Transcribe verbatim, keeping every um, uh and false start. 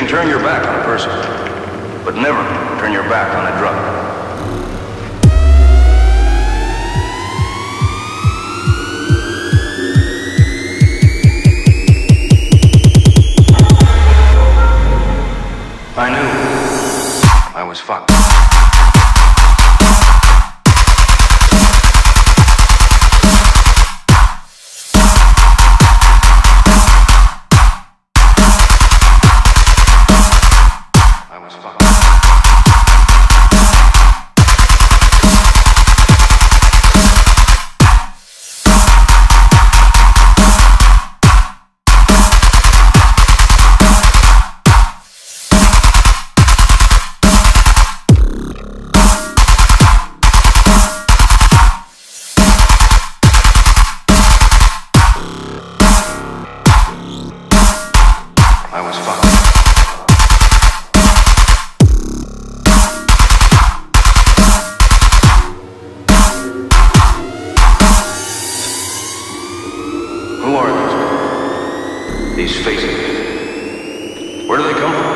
turn your back on a person, but never turn your back on a drug. I knew I was fucked. I was fucked. Who are these people? These faces? Where do they come from?